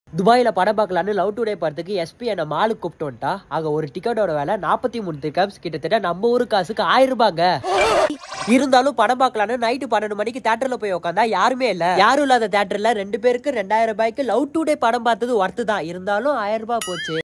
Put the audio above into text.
துபாயில படம் பார்க்கலான்னு லவ் டுடே படத்துக்கு எஸ்பி என்ன மாலுக்கு கூப்பிட்டு வந்துட்டா. அங்க ஒரு டிக்கெட்டோட விலை 43 திர்ஹம்ஸ், கிட்டத்தட்ட நம்ம ஊரு காசுக்கு 1000 ரூபாங்க. இருந்தாலும் படம் பார்க்கலான்னு நைட்டு 12 மணிக்கு தியேட்டர்ல போய் உட்காந்தா யாருமே இல்ல. யாரும் இல்லாத தியேட்டர்ல 2 பேருக்கு 2000 ரூபாய்க்கு லவ் டுடே படம் பார்த்தது ஒர்த்து தான். இருந்தாலும் 1000 ரூபாய் போச்சு.